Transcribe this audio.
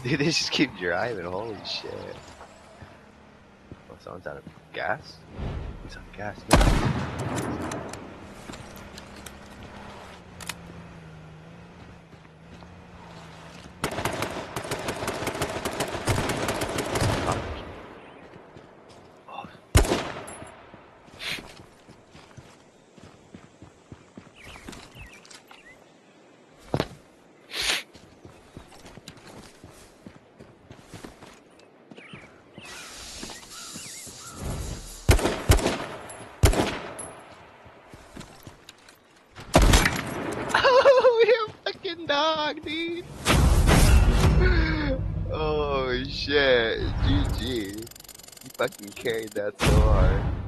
Dude, they just keep driving. Holy shit. Oh, someone's out of gas? Who's out of gas now? Oh, you fucking dog, dude. Oh shit, GG. You fucking carried that so hard.